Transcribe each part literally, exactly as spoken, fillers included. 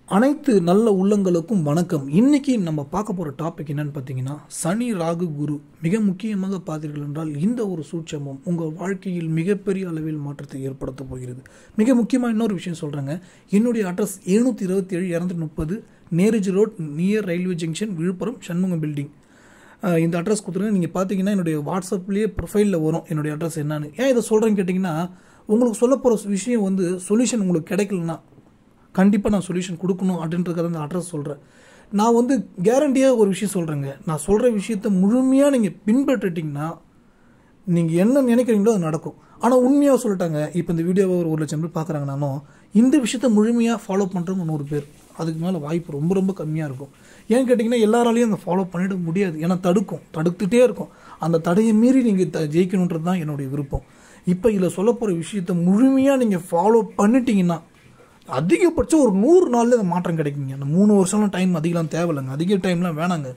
அனைத்து நல்ல உள்ளங்களுக்கும் வணக்கம். இன்னைக்கு நம்ம பார்க்க போகிற டாபிக் என்னன்னு பார்த்தீங்கன்னா, சனி ராகு குரு. மிக முக்கியமாக பார்த்தீர்கள் என்றால் இந்த ஒரு சூட்சமம் உங்கள் வாழ்க்கையில் மிகப்பெரிய அளவில் மாற்றத்தை ஏற்படுத்த போகிறது. மிக முக்கியமாக இன்னொரு விஷயம் சொல்கிறேங்க. என்னுடைய அட்ரஸ் எழுநூற்றி இருபத்தி ஏழு இரநூத்தி முப்பது Nehruji road, near railway junction, Villupuram, Shanmugam building. இந்த அட்ரஸ் கொடுத்துருங்க. நீங்கள் பார்த்தீங்கன்னா என்னுடைய வாட்ஸ்அப்லேயே ப்ரொஃபைலில் வரும் என்னுடைய அட்ரஸ் என்னன்னு. ஏன் இதை சொல்கிறேன்னு கேட்டிங்கன்னா, உங்களுக்கு சொல்ல போகிற விஷயம் வந்து சொல்யூஷன் உங்களுக்கு கிடைக்கலன்னா கண்டிப்பாக நான் சொல்யூஷன் கொடுக்கணும் அப்படின்றத அந்த அட்ரஸ் சொல்கிறேன். நான் வந்து கேரண்டியாக ஒரு விஷயம் சொல்கிறேங்க. நான் சொல்கிற விஷயத்தை முழுமையாக நீங்கள் பின்பற்றிட்டிங்கன்னா நீங்கள் என்ன நினைக்கிறீங்களோ அது நடக்கும். ஆனால் உண்மையாக சொல்லிட்டாங்க. இப்போ இந்த வீடியோவை ஒரு ஒரு லட்சம் பேர் பார்க்குறாங்க. நானும் இந்த விஷயத்தை முழுமையாக ஃபாலோ பண்ணுறவங்க நூறு பேர், அதுக்கு மேலே வாய்ப்பு ரொம்ப ரொம்ப கம்மியாக இருக்கும். ஏன்னு கேட்டிங்கன்னா, எல்லாராலையும் அந்த ஃபாலோ பண்ணிட முடியாது. ஏன்னா தடுக்கும், தடுத்துகிட்டே இருக்கும். அந்த தடையை மீறி நீங்கள் த ஜெயிக்கணுன்றது தான் என்னுடைய விருப்பம். இப்போ இதில் சொல்ல போகிற விஷயத்தை முழுமையாக நீங்கள் ஃபாலோ பண்ணிட்டீங்கன்னா அதிகபட்சம் ஒரு நூறு நாளில் அந்த மாற்றம் கிடைக்குங்க. அந்த மூணு வருஷம்லாம் டைம் அதிகலாம் தேவையில்லைங்க, அதிக டைம்லாம் வேணாங்க.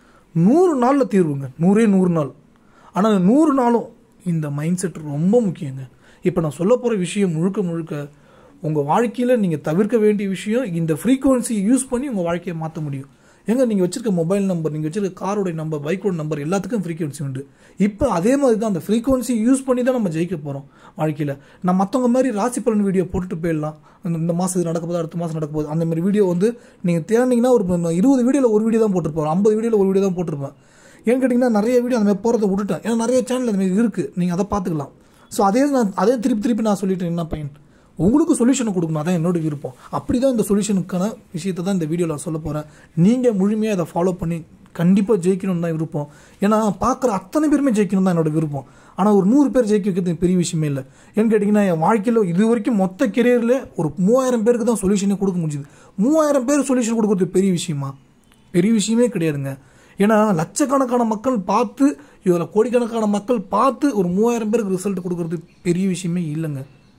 நூறு நாளில் தீர்வுங்க, நூறே நூறு நாள். ஆனால் நூறு நாளும் இந்த மைண்ட் செட் ரொம்ப முக்கியங்க. இப்போ நான் சொல்ல போகிற விஷயம் முழுக்க முழுக்க உங்கள் வாழ்க்கையில் நீங்கள் தவிர்க்க வேண்டிய விஷயம். இந்த ஃப்ரீக்குவன்சியை யூஸ் பண்ணி உங்கள் வாழ்க்கையை மாற்ற முடியும். எங்க நீங்கள் வச்சுருக்க மொபைல் நம்பர், நீங்கள் வச்சுருக்க காரோடைய நம்பர், பைக்கோட நம்பர் எல்லாத்துக்கும் ஃப்ரீக்குவன்சி உண்டு. இப்போ அதே மாதிரி தான் அந்த ஃப்ரீக்குவன்சி யூஸ் பண்ணி தான் நம்ம ஜெயிக்க போகிறோம் வாழ்க்கையில். நான் மற்றவங்க மாதிரி ராசி பலன் வீடியோ போட்டுட்டு போயிடலாம். இந்த மாதம் இது நடக்க போது, அடுத்த மாதம் நடக்க போகுது, அந்த மாதிரி வீடியோ வந்து நீங்கள் தேடினீங்கன்னா ஒரு இருபது வீடியோவில் ஒரு வீடியோ தான் போட்டிருப்போம், ஐம்பது வீடியோவில் ஒரு வீடியோ தான் போட்டிருப்பேன். ஏன்னு கேட்டிங்கன்னா, நிறைய வீடியோ அந்த மாதிரி போகிறத விட்டுட்டேன். ஏன்னா நிறைய சேனல் அந்த மாதிரி இருக்குது, நீங்கள் அதை பார்த்துக்கலாம். ஸோ அதே நான் அதே திருப்பி திருப்பி நான் சொல்லிட்டேன். என்ன பையன், உங்களுக்கு சொல்யூஷனை கொடுக்கணும், அதான் என்னோட விருப்பம். அப்படி தான் இந்த சொல்யூஷனுக்கான விஷயத்தை தான் இந்த வீடியோவில் சொல்ல போகிறேன். நீங்கள் முழுமையாக அதை ஃபாலோ பண்ணி கண்டிப்பாக ஜெயிக்கணும்னு தான் விருப்பம். ஏன்னா பார்க்குற அத்தனை பேருமே ஜெயிக்கணும் தான் என்னோட விருப்பம். ஆனால் ஒரு நூறு பேர் ஜெயிக்க வைக்கிறது பெரிய விஷயமே இல்லை. ஏன்னு கேட்டிங்கன்னா, என் வாழ்க்கையில் இது வரைக்கும் மொத்த கெரியரில் ஒரு மூவாயிரம் பேருக்கு தான் சொல்யூஷனே கொடுக்க முடிஞ்சுது. மூவாயிரம் பேர் சொல்யூஷன் கொடுக்குறது பெரிய விஷயமா? பெரிய விஷயமே கிடையாதுங்க. ஏன்னா லட்சக்கணக்கான மக்கள் பார்த்து, இதில் கோடிக்கணக்கான மக்கள் பார்த்து ஒரு மூவாயிரம் பேருக்கு ரிசல்ட் கொடுக்குறது பெரிய விஷயமே இல்லைங்க.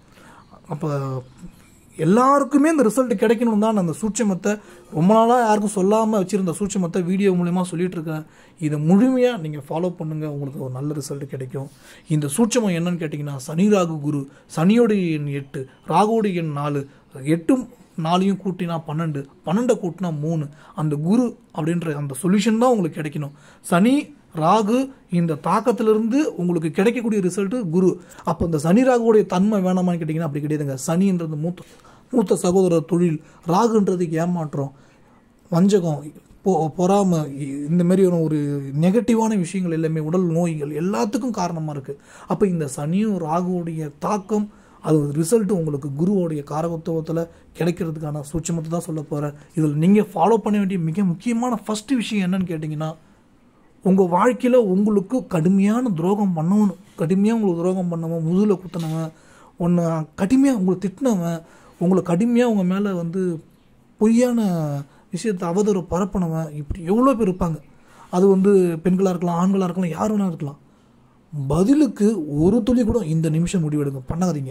அப்போ எல்லாருக்குமே இந்த ரிசல்ட் கிடைக்கணும் தான் அந்த சூட்சமத்தை ரொம்ப நாளாக யாருக்கும் சொல்லாமல் வச்சுருந்த சூட்சமத்தை வீடியோ மூலமா சொல்லிட்டு இருக்கேன். இதை முழுமையாக நீங்கள் ஃபாலோ பண்ணுங்கள், உங்களுக்கு ஒரு நல்ல ரிசல்ட் கிடைக்கும். இந்த சூட்சமம் என்னன்னு கேட்டிங்கன்னா, சனி ராகு குரு. சனியோடைய எண் எட்டு, ராகுவோடைய எண் நாலு. எட்டும் நாலையும் கூட்டினா பன்னெண்டு, பன்னெண்டை கூட்டினா மூணு. அந்த குரு அப்படின்ற அந்த சொல்யூஷன் தான் உங்களுக்கு கிடைக்கணும். சனி ராகு இந்த தாக்கத்திலிருந்து உங்களுக்கு கிடைக்கக்கூடிய ரிசல்ட்டு குரு. அப்போ இந்த சனி ராகுவோடைய தன்மை வேணாமான்னு கேட்டிங்கன்னா அப்படி கிடையாதுங்க. சனின்றது மூத்த மூத்த சகோதரர் தொழில், ராகுன்றது ஏமாற்றம், வஞ்சகம், பொ பொறாமை, இந்தமாரி ஒரு நெகட்டிவான விஷயங்கள் எல்லாமே, உடல் நோய்கள் எல்லாத்துக்கும் காரணமாக இருக்குது. அப்போ இந்த சனியும் ராகுவோடைய தாக்கம், அது ரிசல்ட்டு உங்களுக்கு குருவோடைய காரகத்துவத்தில் கிடைக்கிறதுக்கான சூட்சமத்தை தான் சொல்ல போகிறேன். இதில் நீங்கள் ஃபாலோ பண்ண வேண்டிய மிக முக்கியமான ஃபஸ்ட்டு விஷயம் என்னன்னு கேட்டிங்கன்னா, உங்கள் வாழ்க்கையில் உங்களுக்கு கடுமையான துரோகம் பண்ணவன், கடுமையாக உங்களுக்கு துரோகம் பண்ணவன், முதுகில் குத்தினவன், ஒன்று கடுமையாக உங்களை திட்டினவன், உங்களை கடுமையாக உங்கள் மேலே வந்து பொய்யான விஷயத்தை அவதூறு பரப்பினவன், இப்படி எவ்வளோ பேர் இருப்பாங்க. அது வந்து பெண்களாக இருக்கலாம், ஆண்களாக இருக்கலாம், யார் வேணா இருக்கலாம். பதிலுக்கு ஒரு துளி கூட இந்த நிமிஷம் முடிவெடுங்க, பண்ணாதீங்க,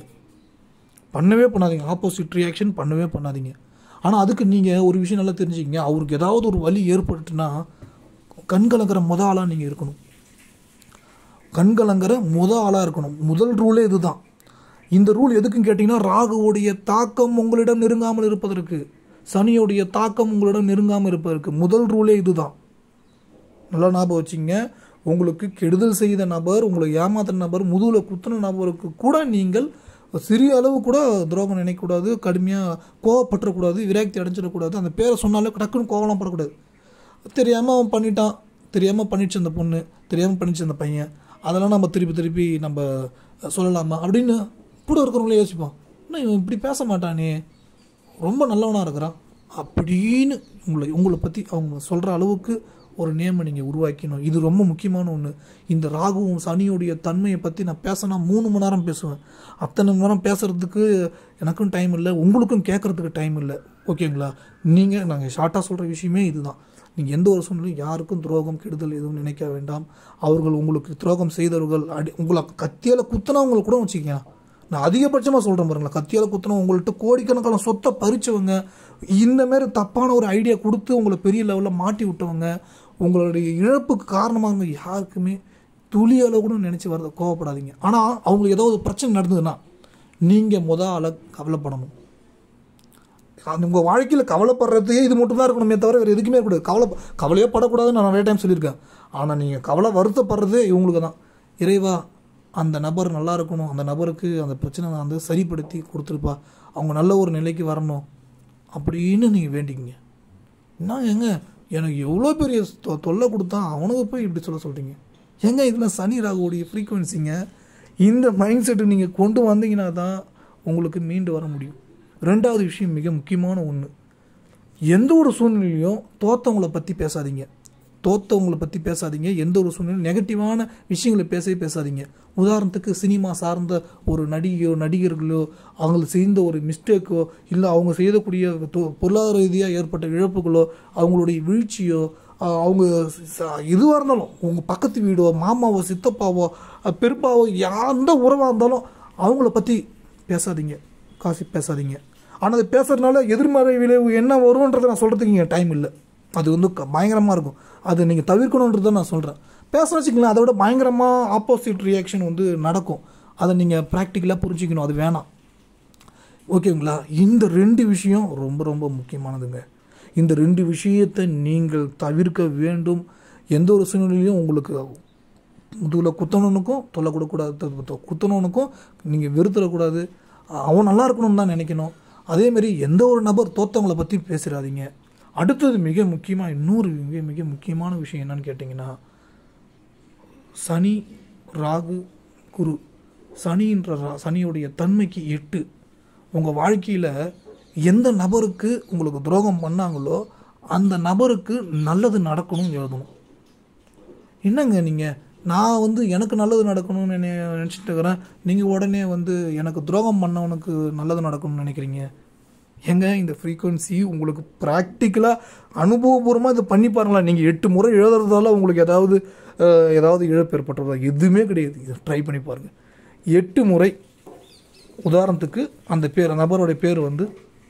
பண்ணவே பண்ணாதீங்க. ஆப்போசிட் ரியாக்ஷன் பண்ணவே பண்ணாதீங்க. ஆனால் அதுக்கு நீங்கள் ஒரு விஷயம் நல்லா தெரிஞ்சுக்கிங்க. அவருக்கு ஏதாவது ஒரு வலி ஏற்பட்டுன்னா கண்கலங்கிற முத ஆளாக நீங்கள் இருக்கணும். கண்கலங்கிற முத ஆளாக இருக்கணும். முதல் ரூலே இதுதான். இந்த ரூல் எதுக்குன்னு கேட்டிங்கன்னா, ராகுவோடைய தாக்கம் உங்களிடம் நெருங்காமல் இருப்பதற்கு, சனியோடைய தாக்கம் உங்களிடம் நெருங்காமல் இருப்பதற்கு முதல் ரூலே இதுதான். நல்லா ஞாபகம் வச்சுங்க. உங்களுக்கு கெடுதல் செய்த நபர், உங்களை ஏமாத்தின நபர், முதுகில் குத்தின நபருக்கு கூட நீங்கள் சிறிய அளவு கூட துரோகம் நினைக்கக்கூடாது, கடுமையாக கோவப்பற்றக்கூடாது, விரக்தி அடைஞ்சிடக்கூடாது. அந்த பேரை சொன்னாலே டக்குன்னு கோவலாம் படக்கூடாது. தெரியாமல் அவன் பண்ணிட்டான், தெரியாமல் பண்ணிடுச்சு அந்த பொண்ணு, தெரியாமல் பண்ணிச்சு அந்த பையன், அதெல்லாம் நம்ம திருப்பி திருப்பி நம்ம சொல்லலாமா அப்படின்னு கூட இருக்கிறவங்களே யோசிப்போம். ஆனால் இவன் இப்படி பேச மாட்டானே, ரொம்ப நல்லவனாக இருக்கிறான் அப்படின்னு உங்களை உங்களை பற்றி அவங்க சொல்கிற அளவுக்கு ஒரு நேமை நீங்கள் உருவாக்கணும். இது ரொம்ப முக்கியமான ஒன்று. இந்த ராகுவும் சனியோடைய தன்மையை பற்றி நான் பேசினா மூணு மணி நேரம் பேசுவேன். அத்தனை மணி நேரம் பேசுகிறதுக்கு எனக்கும் டைம் இல்லை, உங்களுக்கும் கேட்குறதுக்கு டைம் இல்லை. ஓகேங்களா? நீங்கள் நாங்கள் ஷார்ட்டாக சொல்கிற விஷயமே இதுதான். நீங்கள் எந்த ஒரு சூழ்நிலையும் யாருக்கும் துரோகம் கெடுதல் எதுவும் நினைக்க வேண்டாம். அவர்கள் உங்களுக்கு துரோகம் செய்தவர்கள், அடி உங்களை கத்தியால் குத்தினவங்களை கூட வச்சுக்கங்க. நான் அதிகபட்சமாக சொல்கிறேன் பாருங்களேன், கத்தியால் குத்தின உங்கள்கிட்ட கோடிக்கணக்கான சொத்தை பறிச்சவங்க, இந்தமாரி தப்பான ஒரு ஐடியா கொடுத்து உங்களை பெரிய லெவலில் மாட்டி விட்டவங்க, உங்களுடைய இழப்புக்கு காரணமாக யாருக்குமே துளி அளவு கூட நினச்சி வரத கோவப்படாதீங்க. ஆனால் அவங்களுக்கு ஏதாவது பிரச்சனை நடந்ததுன்னா நீங்கள் முத ஆளை கவலைப்படணும். அந்த உங்கள் வாழ்க்கையில் கவலைப்படுறதே இது மட்டும் தான் இருக்கணுமே தவிர வேறு எதுக்குமே இருக்கக்கூடாது. கவலை கவலையே படக்கூடாதுன்னு நான் நிறைய டைம் சொல்லியிருக்கேன். ஆனால் நீங்கள் கவலை வருத்தப்படுறதே இவங்களுக்கு தான். இறைவா அந்த நபர் நல்லா இருக்கணும், அந்த நபருக்கு அந்த பிரச்சனை நான் வந்து சரிப்படுத்தி கொடுத்துருப்பா, அவங்க நல்ல ஒரு நிலைக்கு வரணும் அப்படின்னு நீங்கள் வேண்டிக்கிங்க. என்ன ஏங்க எனக்கு எவ்வளோ பெரிய தொ தொல்லை கொடுத்தா அவனுக்கு போய் இப்படி சொல்ல சொல்கிறீங்க ஏங்க? இதில் சனி ராகுவோடைய ஃப்ரீக்குவென்சிங்க. இந்த மைண்ட் செட்டு நீங்கள் கொண்டு வந்தீங்கன்னா தான் உங்களுக்கு மீண்டு வர முடியும். ரெண்டாவது விஷயம் மிக முக்கியமான ஒன்று, எந்த ஒரு சூழ்நிலையும் தோற்றவங்களை பற்றி பேசாதீங்க. தோற்றவங்களை பற்றி பேசாதீங்க. எந்த ஒரு சூழ்நிலையும் நெகட்டிவான விஷயங்களை பேசவே பேசாதீங்க. உதாரணத்துக்கு சினிமா சார்ந்த ஒரு நடிகையோ நடிகர்களோ அவங்களுக்கு செய்த ஒரு மிஸ்டேக்கோ இல்லை அவங்க செய்யக்கூடிய பொருளாதார ரீதியாக ஏற்பட்ட இழப்புகளோ அவங்களுடைய வீழ்ச்சியோ அவங்க எதுவாக இருந்தாலும் உங்கள் பக்கத்து வீடோ மாமாவோ சித்தப்பாவோ பெருப்பாவோ எந்த உறவாக இருந்தாலும் அவங்கள பற்றி பேசாதீங்க, காசு பேசாதீங்க. ஆனால் அது பேசுறதுனால எதிர்மறை விளைவு என்ன வரும்ன்றதை நான் சொல்கிறதுக்கு இங்கே டைம் இல்லை. அது வந்து பயங்கரமாக இருக்கும். அது நீங்கள் தவிர்க்கணுன்றதை நான் சொல்கிறேன். பேச வச்சுக்கலாம், அதை விட பயங்கரமாக ஆப்போசிட் ரியாக்ஷன் வந்து நடக்கும். அதை நீங்கள் ப்ராக்டிக்கலாக புரிஞ்சிக்கணும். அது வேணாம். ஓகேங்களா? இந்த ரெண்டு விஷயம் ரொம்ப ரொம்ப முக்கியமானதுங்க. இந்த ரெண்டு விஷயத்தை நீங்கள் தவிர்க்க வேண்டும். எந்த ஒரு சூழ்நிலையும் உங்களுக்கு முதுகில் குத்தணுனுக்கும் தொல்லை கொடுக்கூடாது, குத்தணுனுக்கும் நீங்கள் வெறுத்துடக்கூடாது. அவன் நல்லா இருக்கணும்னு தான் நினைக்கணும். அதேமாரி எந்த ஒரு நபர் தோற்றவங்களை பற்றி பேசுகிறாதீங்க. அடுத்தது மிக முக்கியமாக இன்னொரு மிக மிக முக்கியமான விஷயம் என்னன்னு கேட்டிங்கன்னா, சனி ராகு குரு. சனின்ற சனியுடைய தன்மைக்கு எட்டு. உங்கள் வாழ்க்கையில் எந்த நபருக்கு உங்களுக்கு துரோகம் பண்ணாங்களோ அந்த நபருக்கு நல்லது நடக்கணும்னு எழுதணும். என்னங்க நீங்கள் நான் வந்து எனக்கு நல்லது நடக்கணும்னு நினச்சிட்டு இருக்கிறேன், நீங்கள் உடனே வந்து எனக்கு துரோகம் பண்ணவனுக்கு நல்லது நடக்கணும்னு நினைக்கிறீங்க. ஏங்க இந்த ஃப்ரீக்குவென்சி உங்களுக்கு ப்ராக்டிக்கலாக அனுபவபூர்வமாக இது பண்ணி பாருங்களா. நீங்கள் எட்டு முறை எழுதுறதால உங்களுக்கு ஏதாவது ஏதாவது இழப்பு ஏற்பட்டுறதா? எதுவுமே கிடையாது. இதை ட்ரை பண்ணி பாருங்கள். எட்டு முறை உதாரணத்துக்கு அந்த பேர் நபருடைய பேர் வந்து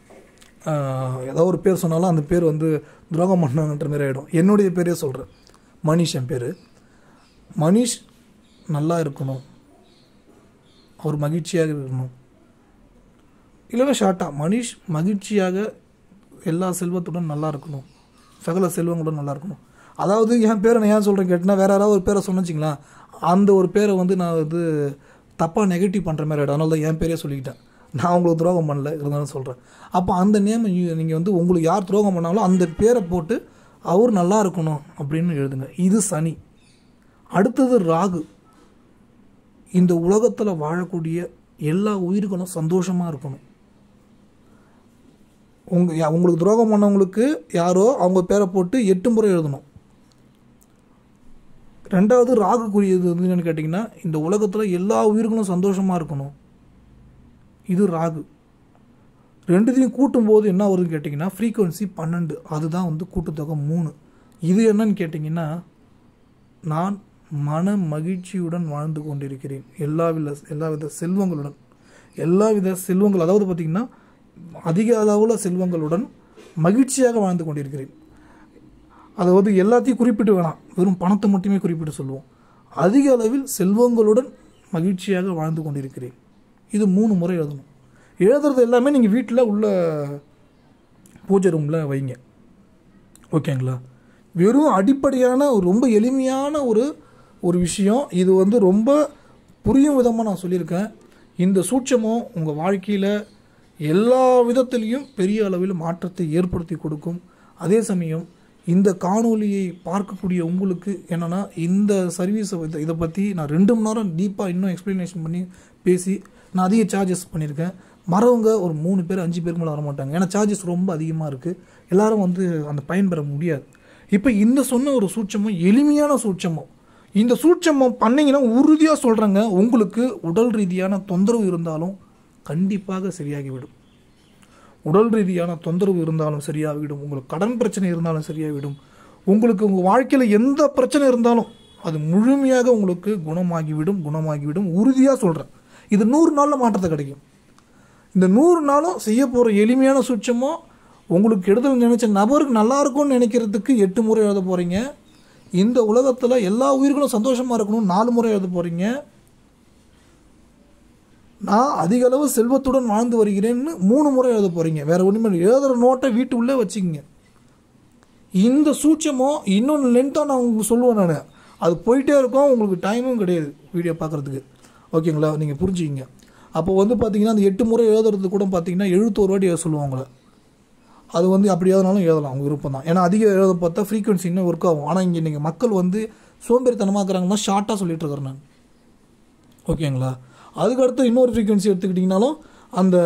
ஏதாவது ஒரு பேர் சொன்னாலும் அந்த பேர் வந்து துரோகம் பண்ணாங்கன்ற மாதிரி ஆகிடும். என்னுடைய பேரே சொல்கிறேன், மனிஷ் என் பேர். மனிஷ் நல்லா இருக்கணும், அவர் மகிழ்ச்சியாக இருக்கணும். இல்லைன்னா ஷார்ட்டாக மனிஷ் மகிழ்ச்சியாக எல்லா செல்வத்துடன் நல்லா இருக்கணும், சகல செல்வங்களுடன் நல்லா இருக்கணும். அதாவது என் பேரை நான் ஏன் சொல்கிறேன் கேட்டினா, வேறு யாராவது ஒரு பேரை சொன்னச்சிங்களா அந்த ஒரு பேரை வந்து நான் வந்து தப்பாக நெகட்டிவ் பண்ணுற மாதிரி ஆகிடும். அதனால தான் என் பேரே சொல்லிக்கிட்டேன். நான் உங்களுக்கு துரோகம் பண்ணல, இருந்தாலும் சொல்கிறேன். அப்போ அந்த நேம் நீங்கள் வந்து உங்களுக்கு யார் துரோகம் பண்ணாங்களோ அந்த பேரை போட்டு அவர் நல்லா இருக்கணும் அப்படின்னு எழுதுங்க. இது சனி. அடுத்தது ராகு. இந்த உலகத்தில் வாழக்கூடிய எல்லா உயிர்களும் சந்தோஷமாக இருக்கணும். உங்கள் உங்களுக்கு துரோகம் பண்ணவங்களுக்கு யாரோ அவங்க பேரை போட்டு எட்டு முறை எழுதணும். ரெண்டாவது ராகுக்குரியது வந்து என்னென்னு கேட்டிங்கன்னா, இந்த உலகத்தில் எல்லா உயிர்களும் சந்தோஷமாக இருக்கணும். இது ராகு. ரெண்டுத்தையும் கூட்டும்போது என்ன வருதுன்னு கேட்டிங்கன்னா ஃப்ரீக்குவென்சி பன்னெண்டு. அதுதான் வந்து கூட்டுத்தொகை மூணு. இது என்னன்னு கேட்டிங்கன்னா, நான் மன மகிழ்ச்சியுடன் வாழ்ந்து கொண்டிருக்கிறேன், எல்லாவித எல்லாவித செல்வங்களுடன். எல்லாவித செல்வங்கள் அதாவது பார்த்திங்கன்னா அதிக அளவில் செல்வங்களுடன் மகிழ்ச்சியாக வாழ்ந்து கொண்டிருக்கிறேன். அதாவது எல்லாத்தையும் குறிப்பிட்டு வேணாம், வெறும் பணத்தை மட்டுமே குறிப்பிட்டு சொல்லுவோம். அதிக அளவில் செல்வங்களுடன் மகிழ்ச்சியாக வாழ்ந்து கொண்டிருக்கிறேன். இது மூணு முறை எழுதணும். எழுதுறது எல்லாமே நீங்கள் வீட்டில் உள்ள பூஜை ரூமில் வைங்க. ஓகேங்களா? வெறும் அடிப்படையான ஒரு ரொம்ப எளிமையான ஒரு ஒரு விஷயம். இது வந்து ரொம்ப புரியும் விதமாக நான் சொல்லியிருக்கேன். இந்த சூட்சமம் உங்கள் வாழ்க்கையில் எல்லா விதத்திலையும் பெரிய அளவில் மாற்றத்தை ஏற்படுத்தி கொடுக்கும். அதே சமயம் இந்த காணொலியை பார்க்கக்கூடிய உங்களுக்கு என்னென்னா, இந்த சர்வீஸை இதை இதை பற்றி நான் ரெண்டு மணி நேரம் டீப்பாக இன்னும் எக்ஸ்ப்ளனேஷன் பண்ணி பேசி நான் அதிக சார்ஜஸ் பண்ணியிருக்கேன். மறவங்க ஒரு மூணு பேர் அஞ்சு பேருக்கு மேலே வர மாட்டாங்க. ஏன்னா சார்ஜஸ் ரொம்ப அதிகமாக இருக்குது. எல்லோரும் வந்து அந்த பயன்பெற முடியாது. இப்போ இந்த சொன்ன ஒரு சூட்சமும் எளிமையான சூட்சமும், இந்த சூட்சமம் பண்ணிங்கன்னா உறுதியாக சொல்கிறேங்க, உங்களுக்கு உடல் ரீதியான தொந்தரவு இருந்தாலும் கண்டிப்பாக சரியாகிவிடும். உடல் ரீதியான தொந்தரவு இருந்தாலும் சரியாகிவிடும். உங்களுக்கு கடன் பிரச்சனை இருந்தாலும் சரியாகிவிடும். உங்களுக்கு உங்கள் வாழ்க்கையில் எந்த பிரச்சனை இருந்தாலும் அது முழுமையாக உங்களுக்கு குணமாகிவிடும் குணமாகிவிடும் உறுதியாக சொல்கிறேன். இது நூறு நாளில் மாற்றத்தை கிடைக்கும். இந்த நூறு நாளும் செய்ய போகிற எளிமையான சூட்சமோ உங்களுக்கு கெடுதல் நினைச்ச நபருக்கு நல்லா இருக்கும்னு நினைக்கிறதுக்கு எட்டு முறை எழுத போகிறீங்க. இந்த உலகத்தில் எல்லா உயிர்களும் சந்தோஷமாக இருக்கணும் நாலு முறை எழுத போகிறீங்க. நான் அதிக அளவு செல்வத்துடன் வாழ்ந்து வருகிறேன்னு மூணு முறை எழுத போகிறீங்க. வேறு ஒன்றுமே இல்லை. எழுதுகிற நோட்டை வீட்டு உள்ளே வச்சுக்கிங்க. இந்த சூட்சமோ இன்னொன்று லென்த்தாக நான் உங்களுக்கு சொல்லுவேன். நான் அது போயிட்டே இருக்கும், உங்களுக்கு டைமும் கிடையாது வீடியோ பார்க்குறதுக்கு. ஓகேங்களா? நீங்கள் புரிஞ்சுக்கிங்க. அப்போ வந்து பார்த்தீங்கன்னா அந்த எட்டு முறை எழுதுறது கூட பார்த்தீங்கன்னா எழுபத்தோரு வாட்டி எழுத சொல்லுவாங்க. அது வந்து அப்படி எழுதினாலும் எழுதலாம், அவங்க விருப்பம் தான். ஏன்னா அதிக எழுத பார்த்தா ஃப்ரீக்வன்சி இன்னும் ஒர்க் ஆகும். ஆனால் இங்கே நீங்கள் மக்கள் வந்து சோம்பேறித்தனமாக்குறாங்கன்னா ஷார்ட்டாக சொல்லிட்டு இருக்கிறேன் நான். ஓகேங்களா? அதுக்கடுத்து இன்னொரு ஃப்ரீக்வன்சி எடுத்துக்கிட்டிங்கனாலும் அந்த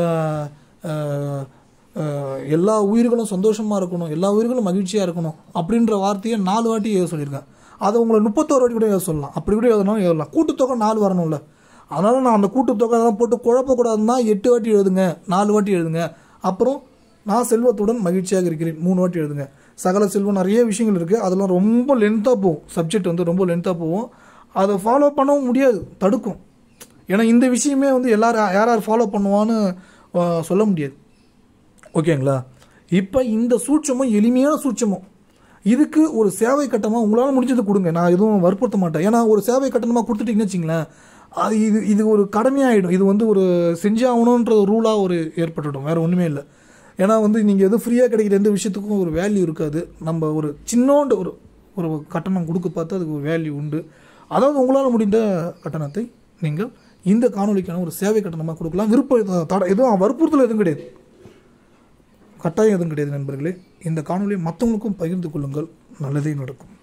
எல்லா உயிர்களும் சந்தோஷமாக இருக்கணும், எல்லா உயிர்களும் மகிழ்ச்சியாக இருக்கணும் அப்படின்ற வார்த்தையை நாலு வாட்டி எழுத சொல்லியிருக்கேன். அதை உங்களை முப்பத்தோரு வாட்டி கூட எழுத சொல்லலாம். அப்படி கூட எழுதணும் எழுதலாம். கூட்டுத்தொகை நாலு வரணும்ல. அதனால் நான் அந்த கூட்டுத்தொகை தான் போட்டு குழப்பக்கூடாதுன்னா எட்டு வாட்டி எழுதுங்க, நாலு வாட்டி எழுதுங்க. அப்புறம் நான் செல்வத்துடன் மகிழ்ச்சியாக இருக்கிறேன் மூணு வாட்டி எழுதுங்க. சகல செல்வம் நிறைய விஷயங்கள் இருக்குது. அதெல்லாம் ரொம்ப லென்த்தாக போகும். சப்ஜெக்ட் வந்து ரொம்ப லென்த்தாக போகும். அதை ஃபாலோ பண்ணவும் முடியாது, தடுக்கும். ஏன்னா இந்த விஷயமே வந்து எல்லோரும் யார் யார் ஃபாலோ பண்ணுவான்னு சொல்ல முடியாது. ஓகேங்களா? இப்போ இந்த சூட்சமும் எளிமையான சூட்சமும் இதுக்கு ஒரு சேவை கட்டணமாக உங்களால் முடிஞ்சது கொடுங்க. நான் எதுவும் வற்புறுத்த மாட்டேன். ஏன்னா ஒரு சேவை கட்டணமாக கொடுத்துட்டிங்கன்னு வச்சிங்களேன், அது இது இது ஒரு கடமையாகிடும். இது வந்து ஒரு செஞ்சாகணுன்ற ரூலாக ஒரு ஏற்பட்டுவிடும். வேறு ஒன்றுமே இல்லை. ஏன்னா வந்து நீங்கள் எதுவும் ஃப்ரீயாக கிடைக்கிற எந்த விஷயத்துக்கும் ஒரு வேல்யூ இருக்காது. நம்ம ஒரு சின்னோண்டு ஒரு ஒரு கட்டணம் கொடுக்க பார்த்து அதுக்கு ஒரு வேல்யூ உண்டு. அதாவது உங்களால் முடிந்த கட்டணத்தை நீங்கள் இந்த காணொலிக்கான ஒரு சேவை கட்டணமாக கொடுக்கலாம். விருப்பம் தட எதுவும் வற்புறுத்தல் எதுவும் கிடையாது, கட்டாயம் எதுவும் கிடையாது. நண்பர்களே, இந்த காணொலியை மற்றவங்களுக்கும் பகிர்ந்து கொள்ளுங்கள். நல்லதே நடக்கும்.